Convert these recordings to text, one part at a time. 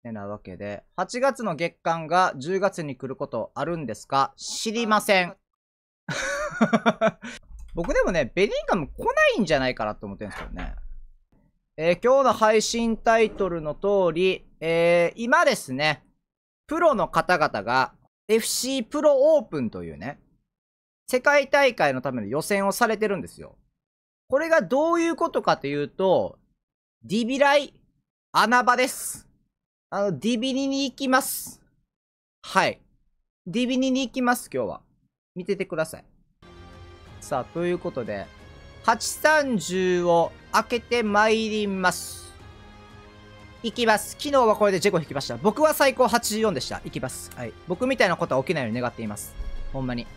なわけで、8月の月間が10月に来ることあるんですか？知りません。僕でもね、ベリンガム来ないんじゃないかなと思ってるんですけどね。今日の配信タイトルの通り、今ですね、プロの方々が FC プロオープンというね、世界大会のための予選をされてるんですよ。これがどういうことかというと、ディビライ穴場です。ディビニに行きます。はい。ディビニに行きます、今日は。見ててください。さあ、ということで、830を開けて参ります。行きます。昨日はこれでジェコ引きました。僕は最高84でした。行きます。はい。僕みたいなことは起きないように願っています。ほんまに。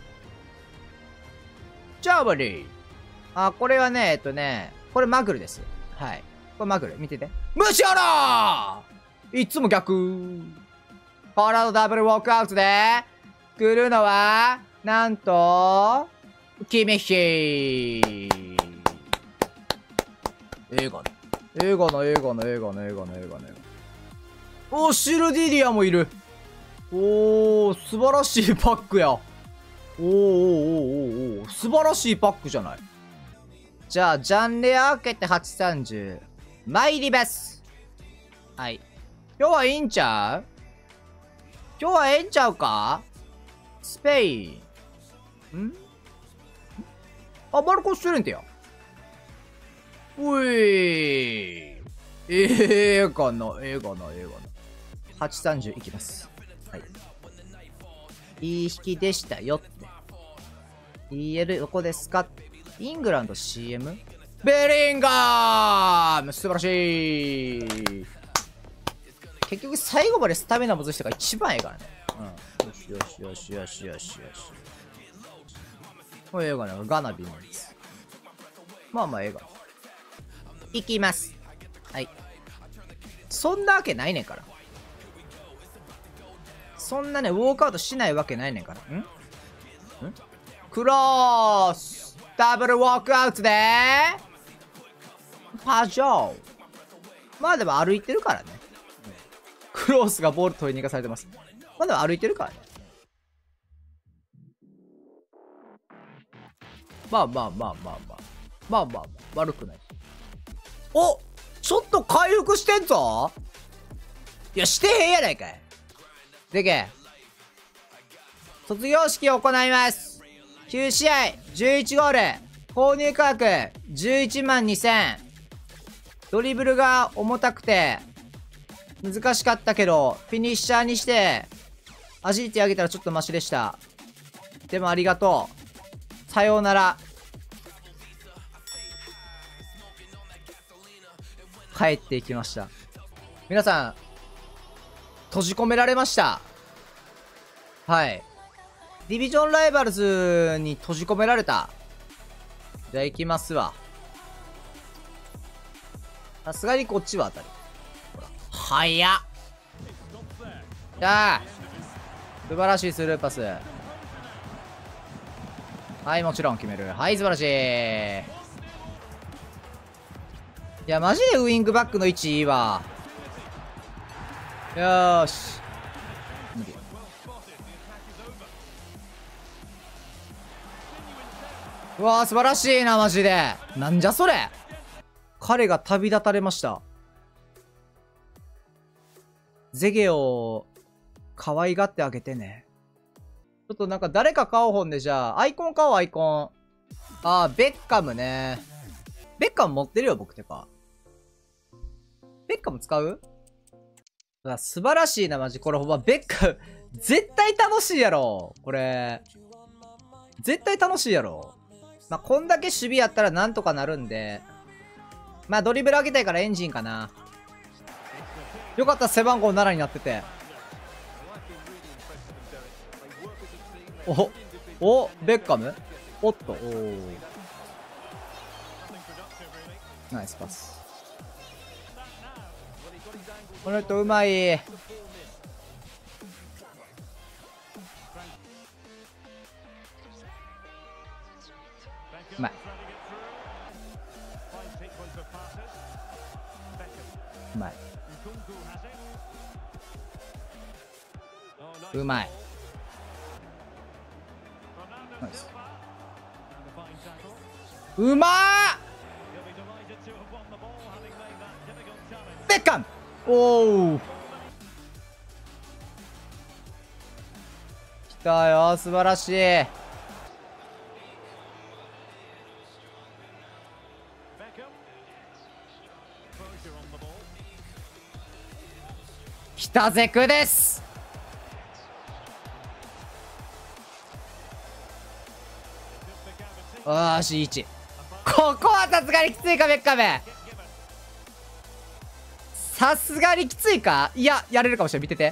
ジャーバリー。これはね、これマグルです。はい。これマグル。見てて。ムシアラーいつも逆。フォワードダブルウォークアウトで、来るのは、なんと、キミヒー。映画の。お、シルディリアもいる。おー、素晴らしいパックや。おー、素晴らしいパックじゃない。じゃあ、ジャンレア開けて830。参ります。はい。今日はいいんちゃう？今日はええんちゃうか？スペイン。マルコス・シュレンテや。うい。映画の。830いきます。はい。いい引きでしたよって。EL どこですか？イングランド CM？ ベリンガーム素晴らしい。結局最後までスタミナ戻したから一番ええからね。うん。よし。これ映画ね、ガナビなんです。まあ映画。いきます。はい。そんなわけないねんから。そんなね、ウォークアウトしないわけないねんから。クロースダブルウォークアウトでパジョー。まあでも歩いてるからね。クロースがボール取りに行かされてます。まあでも歩いてるからね。まあ、悪くない。お、ちょっと回復してんぞ。いや、してへんやないかい。でけ。卒業式を行います。9試合、11ゴール。購入価格、11万2000。ドリブルが重たくて、難しかったけど、フィニッシャーにして、アジリティ上げたらちょっとマシでした。でもありがとう。さようなら。帰っていきました。皆さん、閉じ込められました。はい。ディビジョンライバルズに閉じ込められた。じゃあ行きますわ。さすがにこっちは当たり。ほら。早っ。じゃあ、素晴らしいスルーパス。はい、もちろん決める。はい、素晴らしい。いや、マジでウイングバックの位置いいわ。よーし。無理。うわー、素晴らしいな、マジで。なんじゃそれ。彼が旅立たれました。ゼゲを可愛がってあげてね。ちょっとなんか誰か買おうほんで、じゃあ、アイコン買おう、アイコン。ベッカムね。ベッカム持ってるよ、僕てか。ベッカム使う？素晴らしいな、マジ。これほんま、ベッカム、絶対楽しいやろ。これ。絶対楽しいやろ。まあ、こんだけ守備やったらなんとかなるんで。まあ、ドリブル上げたいからエンジンかな。よかった、背番号7になってて。ベッカム？おっと、ナイスパス。この人うまい。うまい。うまい。 うまい。ナイス。うまー。ベッカム。おお。来たよ、素晴らしい。北ゼクです。よーし、1。ここはさすがにきついか、ベッカム。さすがにきついか。いや、やれるかもしれない。見てて。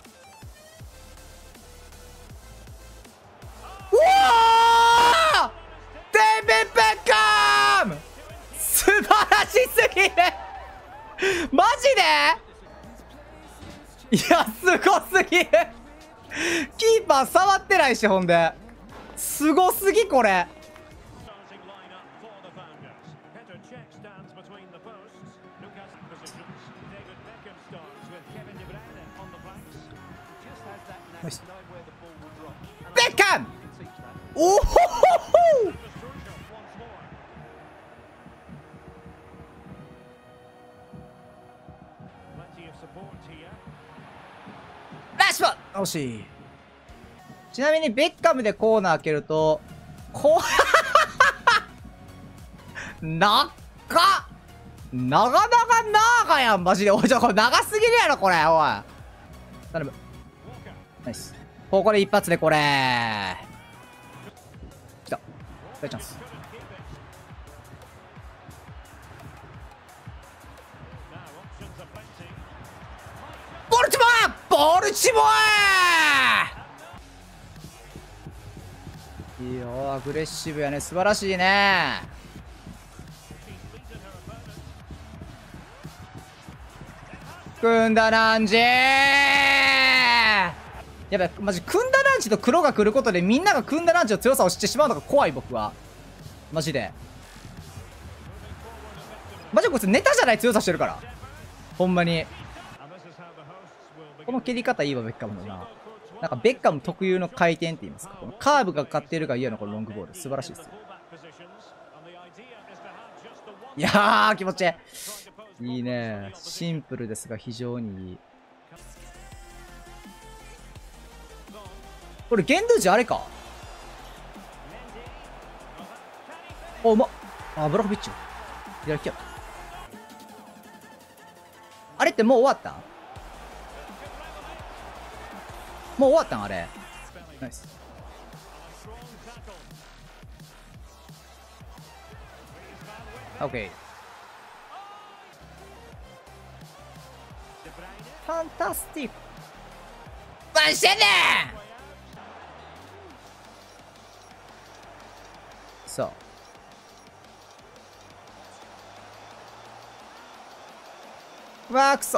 うわー、デイビッド・ベッカム、素晴らしすぎる。マジで。いや、すごすぎる。キーパー触ってないし、ほんで。すごすぎ、これ。ベッカム。おおほほほ。ラッシュフォード。惜しい。ちなみにベッカムでコーナー開けるとなっか長々長やん、マジで。おい、これ長すぎるやろ、これ。おい、頼む。ナイス。ここで一発でこれ来た。大チャンス。ボルチモア、ボルチモア。いいよ、アグレッシブやね。素晴らしいね。組んだランジー。やばい、マジ組んだランチと黒が来ることでみんなが組んだランチの強さを知ってしまうのが怖い、僕は。マジで。マジこいつネタじゃない強さしてるから。ほんまに。この蹴り方いいわ、ベッカムのな。なんかベッカム特有の回転って言いますか。このカーブがかかってるが嫌なこのロングボール。素晴らしいですよ。いやー、気持ちいい。いいね。シンプルですが非常にいい。これ、ゲンドゥージあれか。お、うまっ。あ、ブラコビッチ。左利きや。あれってもう終わったん？もう終わったんあれ。ナイス。オッケー。ファンタスティック。何してんねん。そう。うわー、くそ。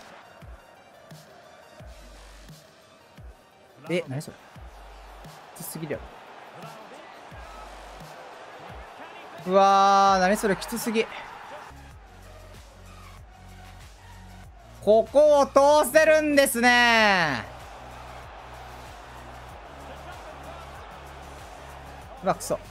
え、何それ。きつすぎるやろ。うわー、何それ、きつすぎ。ここを通せるんですね。うわ、くそ。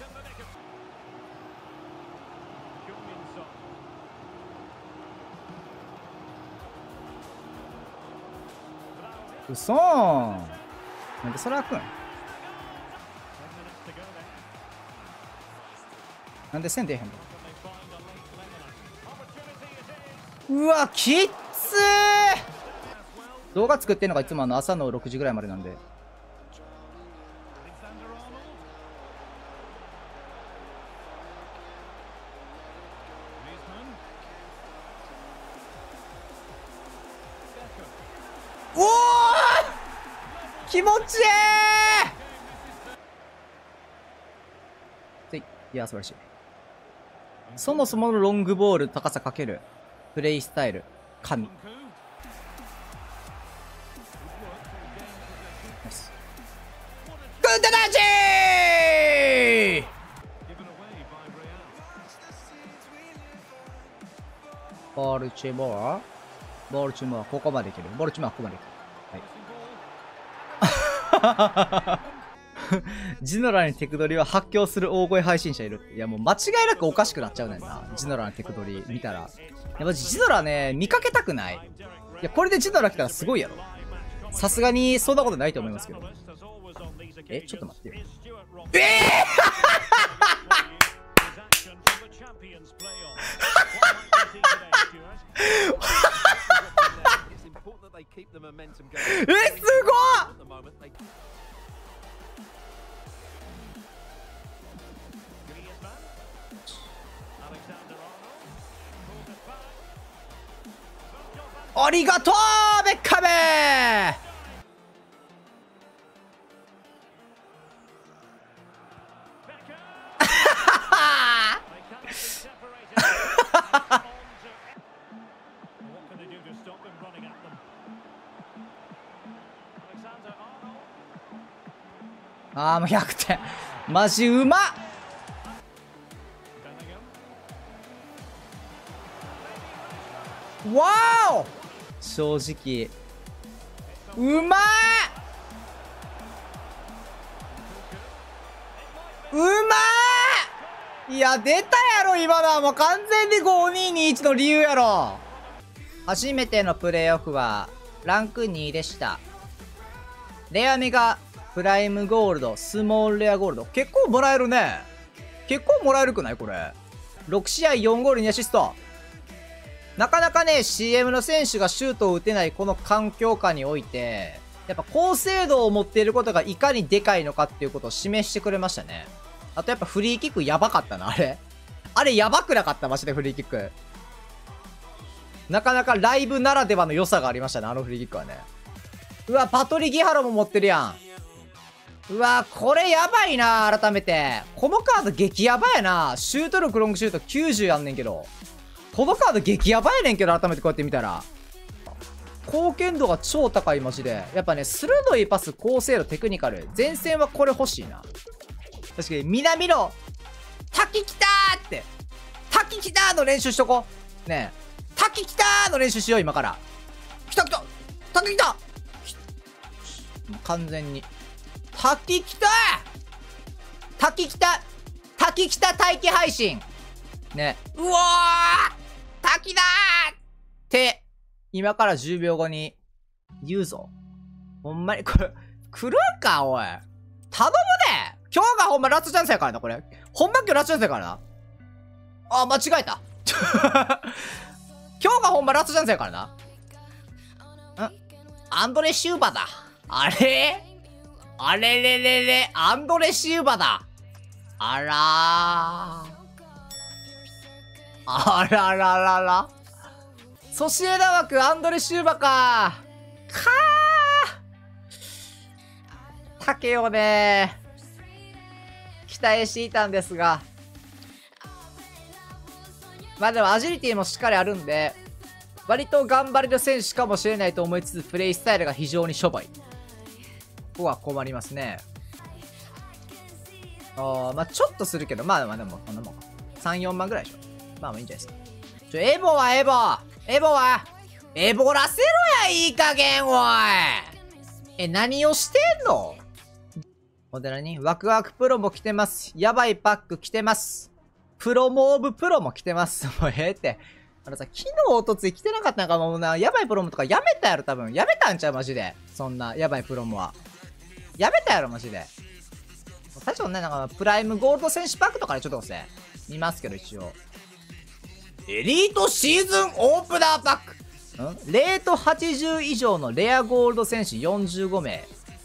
うそーん。なんでそれ開くん？なんで線出えへんの？うわ、きっつー。動画作ってんのがいつも朝の6時ぐらいまでなんで。おお、気持ちいい。いや、素晴らしい。そもそものロングボール高さかけるプレイスタイル神。グッドダッチー。ボルチモア、ここまでいける。ボルチモアここまでいける。はい。 ジノラにテクドリは発狂する大声配信者いる。いやもう間違いなくおかしくなっちゃうねんな。ジノラのテクドリ見たら。いやマジジノラね、見かけたくない。いやこれでジノラ来たらすごいやろ。さすがにそんなことないと思いますけど。え、ちょっと待ってよ。すごっ。ありがとうベッカムああもう100点マジうまっ。わーお正直うまーうまー。いや出たやろ今のはもう完全に5221の理由やろ。初めてのプレイオフはランク2でした。レアメガプライムゴールドスモールレアゴールド結構もらえるね。結構もらえるくないこれ。6試合4ゴール2アシスト。なかなかね、CM の選手がシュートを打てないこの環境下において、やっぱ高精度を持っていることがいかにでかいのかっていうことを示してくれましたね。あとやっぱフリーキックやばかったな、あれ。あれやばくなかったマジでフリーキック。なかなかライブならではの良さがありましたね、あのフリーキックはね。うわ、パトリ・ギハロも持ってるやん。うわ、これやばいな、改めて。このカード激ヤバやな。シュート力ロングシュート90やんねんけど。このカード激ヤバいねんけど、改めてこうやって見たら。貢献度が超高いマジで。やっぱね、鋭いパス、高精度、テクニカル。前線はこれ欲しいな。確かに、南の、滝来たーって。滝来たーの練習しとこう。ねえ。滝来たーの練習しよう、今から。来た来た滝来た完全に。滝来た滝来た滝来た待機配信ね。うわー滝だーって、今から10秒後に言うぞ。ほんまに、これ、来るんかおい。頼むで。今日がほんまラストチャンスやからな、これ。ほんま今日ラストチャンスやからな。あ、間違えた。今日がほんまラストチャンスやからな。アンドレ・シューバだ。あれあれれれれ、アンドレ・シューバだ。あらー。あらららら。ソシエダ枠アンドレ・シューバか。かー。竹をね、期待していたんですが。まあでもアジリティもしっかりあるんで、割と頑張れる選手かもしれないと思いつつ、プレイスタイルが非常にしょぼい。ここは困りますね。まあちょっとするけど、まあでもこんなもんか。3、4万ぐらいでしょ。まあいいんじゃないですか。エボはエボらせろや、いい加減、おい。何をしてんの？ほんで何？ワクワクプロも来てます。やばいパック来てます。プロモーブプロも来てます。もうええって。あのさ、昨日おとつい来てなかったんかもうな、やばいプロモとかやめたやろ、多分。やめたんちゃうマジで。そんな、やばいプロモは。やめたやろ、マジで。最初ね、なんか、プライムゴールド選手パックとかでちょっとね、見ますけど、一応。エリートシーズンオープナーパックレート80以上のレアゴールド選手45名。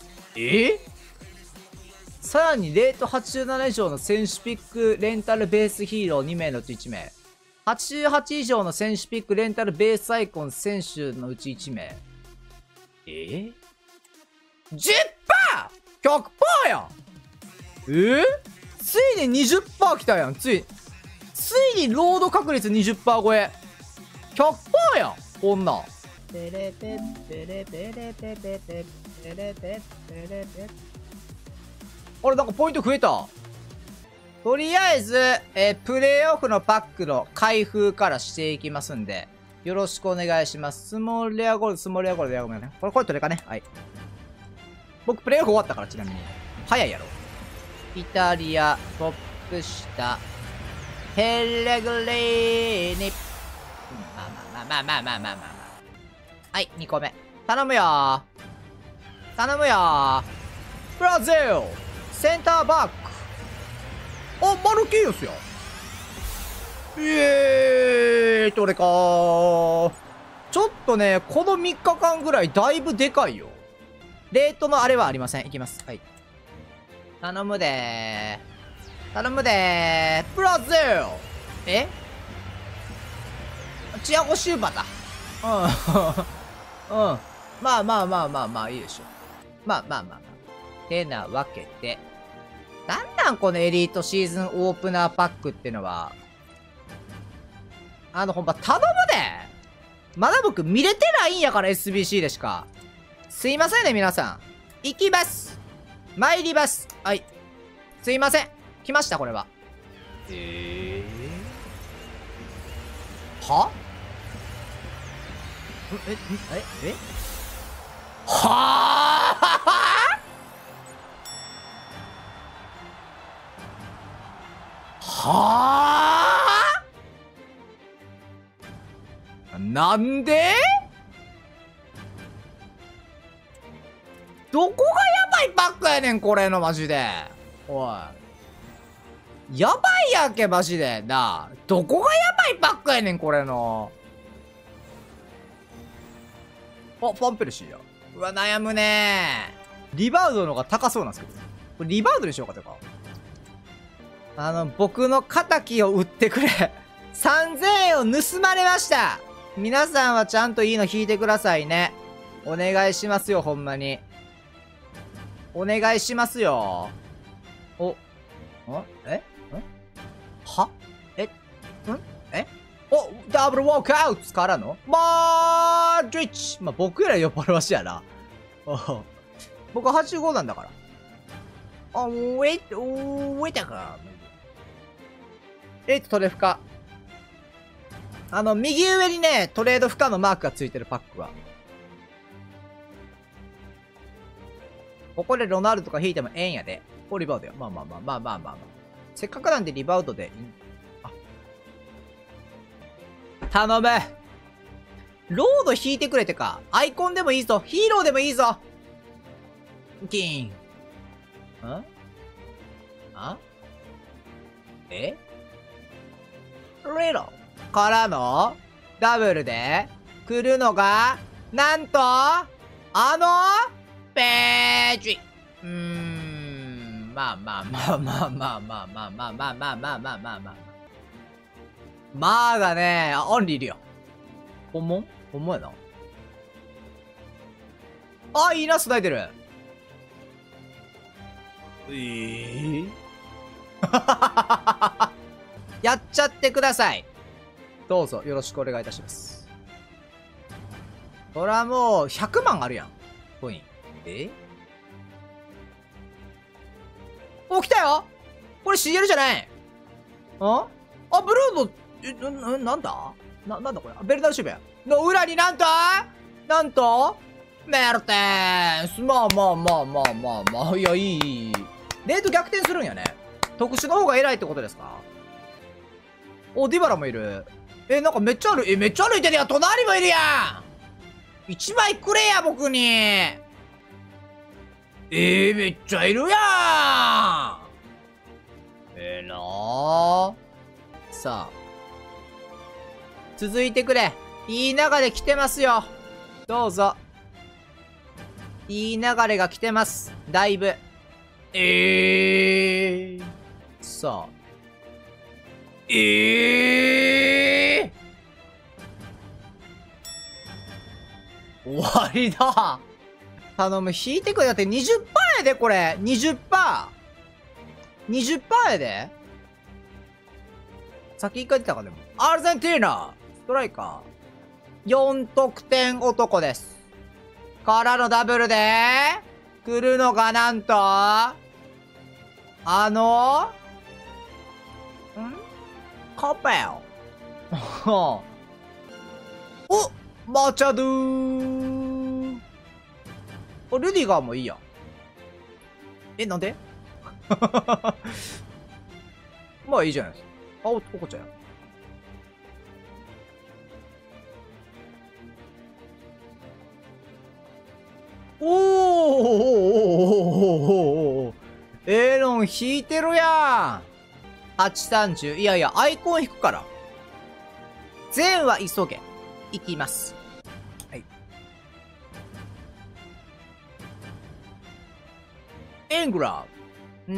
さらにレート87以上の選手ピックレンタルベースヒーロー2名のうち1名。88以上の選手ピックレンタルベースアイコン選手のうち1名。10%!100% やん。ついに 20% 来たやん。ついにロード確率 20% 超え。100% やん。こんなん。あれ、なんかポイント増えた。とりあえず、プレイオフのパックの開封からしていきますんで、よろしくお願いします。スモールレアゴールド、スモールレアゴールド、レアゴールドね。これ取れかね。はい。 僕プレーオフ終わったから、ちなみに。早いやろ。イタリア、トップ下、ペレグリーニ。まあ。はい、2個目。頼むよー。頼むよー。ブラジル、センターバック。あ、マルキーヨスよ。どれかー。ちょっとね、この3日間ぐらいだいぶでかいよ。レートのあれはありません。いきます。はい。頼むでー。頼むでー。ブラジル。えチアゴシューバだ。うん。うん。まあ、いいでしょう。まあ。てなわけで。なんこのエリートシーズンオープナーパックってのは。ほんま、頼むでまだ僕見れてないんやから SBC でしか。すいませんね、皆さん。行きます。参ります。はい。すいません。来ました、これは。ははあなんでどこがやばいパックやねん、これのマジで。おい。やばいやんけ、マジで。なあ。どこがやばいパックやねん、これの。あ、ファンペルシーや。うわ、悩むねー。リバウドの方が高そうなんですけど。これリバウドにしようかとか。僕の仇を売ってくれ。3000円を盗まれました。皆さんはちゃんといいの引いてくださいね。お願いしますよ、ほんまに。お願いしますよ。お、はお、ダブルウォークアウトからのマードリッチ。まあ、僕よりは酔っ払わしやな。僕は85なんだから。あ、ウェイタか。トレード不可。右上にね、トレード不可のマークがついてるパックは。ここでロナウドとか引いてもええんやで。これリバウドよ。まあ。せっかくなんでリバウドで。頼む。ロード引いてくれてか。アイコンでもいいぞ。ヒーローでもいいぞ。キーン。レロからのダブルで来るのが、なんと、ページ。まあ。まあがね、オンリーいるよ。本物やな。あ、いいな、繋いでる。やっちゃってください。どうぞよろしくお願いいたします。そらもう100万あるやん。コイン。お、来たよ。これ CL じゃない。あ、ブルーの、なんだなんだこれ。ベルダルシュベの裏になんとメルテンス。まあ。いや、いい。レート逆転するんやね。特殊の方が偉いってことですか。お、ディバラもいる。なんかめっちゃある。めっちゃ歩いてるやん。隣もいるやん。1枚くれや、僕に。めっちゃいるやん。なぁ。さあ。続いてくれ。いい流れ来てますよ。どうぞ。いい流れが来てます。だいぶ。さあ。終わりだ。頼む、引いてくれ。だって 20% やで、これ。20%。20% やで。先一回出たか、でも。アルゼンティーナストライカー。4得点男です。からのダブルで、来るのがなんと、コペル。おマチャドゥー。ルディガーもいいや。 え、なんでまあいいじゃないですか。あ、おこちゃんや。おーエロン引いてるやん。830。いやいや、アイコン引くから。善は急げ。いきます。はい。エングラー。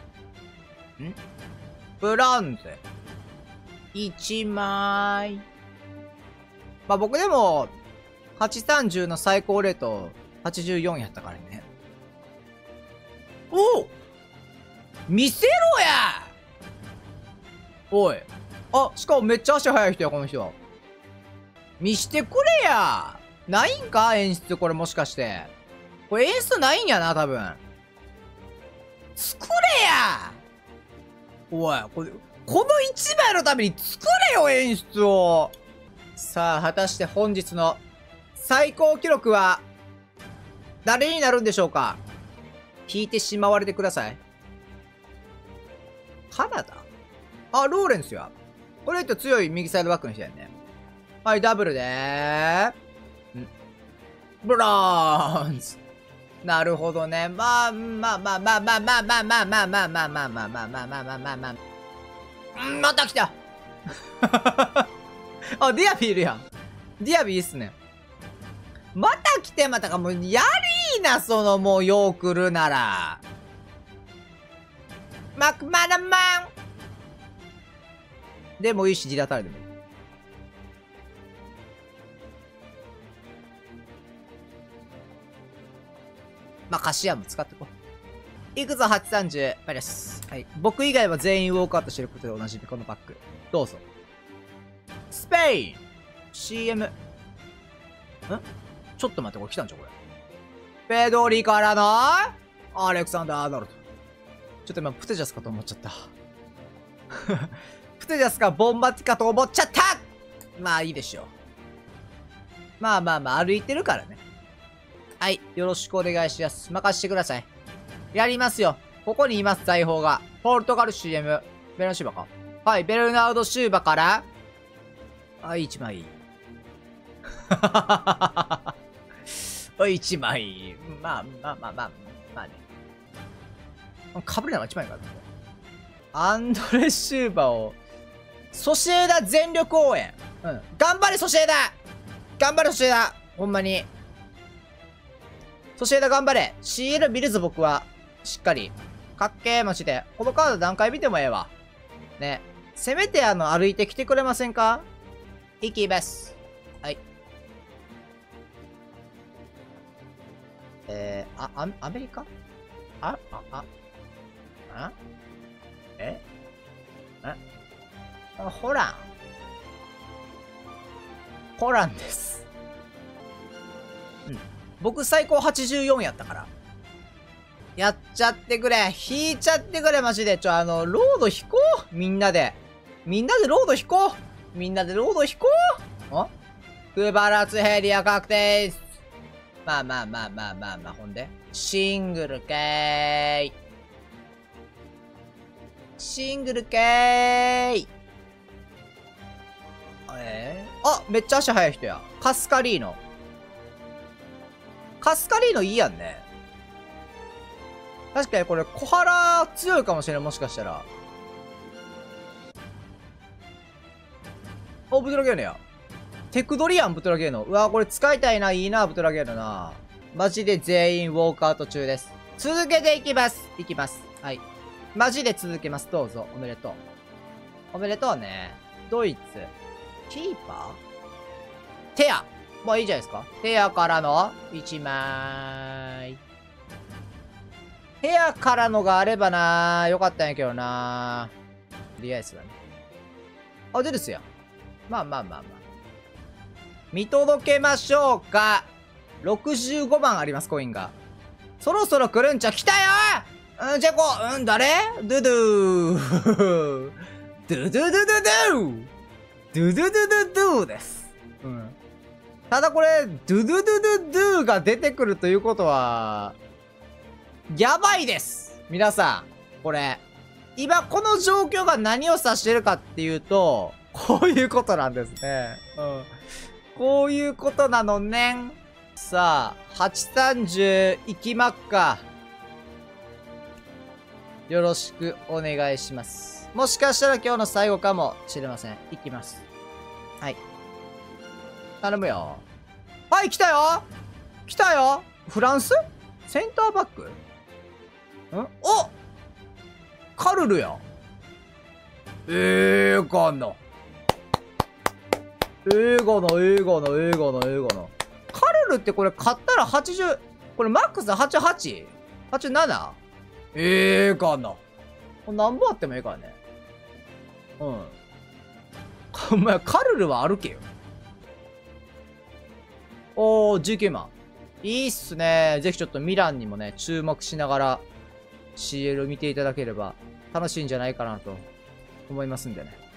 ブランゼ。1枚。まあ僕でも、830の最高レート84やったからね。おお見せろやおい。あ、しかもめっちゃ足速い人や、この人は。見してくれやないんか演出、これもしかして。これ演出ないんやな、多分。作れやおい、この一枚のために作れよ、演出を。さあ、果たして本日の最高記録は、誰になるんでしょうか。引いてしまわれてください。カナダあ、ローレンスや。これと強い右サイドバックの人やね。はい、ダブルでー。ブローンズ。なるほどね。まあ、まあまあまあまあまあまあまあまあまあまあまあまあまあまあまあまあまあまあ。また来たあ、ディアビーいるやん。ディアビーいいっすね。また来てまたか、もう、やりーな、その、もう、よう来るなら。マクマナマンでもいいし、ジダタレでもいい。まあ、カシアム使ってこう。いくぞ、830。パリス。はい。僕以外は全員ウォークアウトしてることでおなじみ、このバック。どうぞ。スペイン !CM。ちょっと待って、これ来たんちゃうこれ。ペドリからのアレクサンダー・アーノルド。ちょっと今、プテジャスかと思っちゃった。プテジャスかボンバティかと思っちゃった。まあいいでしょう。まあまあまあ、歩いてるからね。はい。よろしくお願いします。任してください。やりますよ。ここにいます、財宝が。ポルトガル CM。ベルナード・シューバか。はい。ベルナード・シューバから。はい、1枚。1枚。まあまあまあまあ、まあね。かぶれなのが1枚かな。アンドレ・シューバを、ソシエダ全力応援。うん。頑張れ、ソシエダ頑張れ、ソシエダほんまに。ソシエダ頑張れ !CL 見るぞ、僕は。しっかり。かっけー、マジで。このカード何回見てもええわ。ね。せめて歩いてきてくれませんか？いきます。はい。アメリカホラン。ホランです。うん。僕最高84やったから。やっちゃってくれ。引いちゃってくれ、マジで。ロード引こうみんなで。みんなでロード引こうみんなでロード引こうクバラツヘリア確定です。まあまあまあまあまあまあ、ほんで。シングルケーイ。シングルケーイ。あ、めっちゃ足速い人や。カスカリーノ。カスカリーノいいやんね。確かにこれ、小原強いかもしれん、もしかしたら。お、ブトラゲーノや。テクドリアン、ブトラゲーノ。うわ、これ使いたいな、いいな、ブトラゲーノな。マジで全員ウォークアウト中です。続けていきます。いきます。はい。マジで続けます。どうぞ。おめでとう。おめでとうね。ドイツ。キーパーテア。まあいいじゃないですか。テアからの1枚。テアからのがあればなよかったんやけどなとりあえずはね。あ、でですよ。まあまあまあまあ。見届けましょうか。65番あります、コインが。そろそろ来るんちゃ、来たよじゃあこう、誰ドゥドゥー。ドゥドゥドゥドゥドゥドゥドゥドゥドゥドゥです。うん。ただこれ、ドゥドゥドゥドゥドゥが出てくるということは、 やばいです皆さん、これ。今、この状況が何を指してるかっていうと、こういうことなんですね。うん。こういうことなのねん。さあ、830いきまっか。よろしくお願いします。もしかしたら今日の最後かもしれません。いきます。はい。頼むよ。はい、来たよ来たよ。フランスセンターバックおカルルや。英語の。カルルってこれ買ったら80、これマックス 88?87? かな。何本あってもいいからね。うん。お前、カルルは歩けよ。おー、19万。いいっすね。ぜひちょっとミランにもね、注目しながら CL を見ていただければ楽しいんじゃないかなと思いますんでね。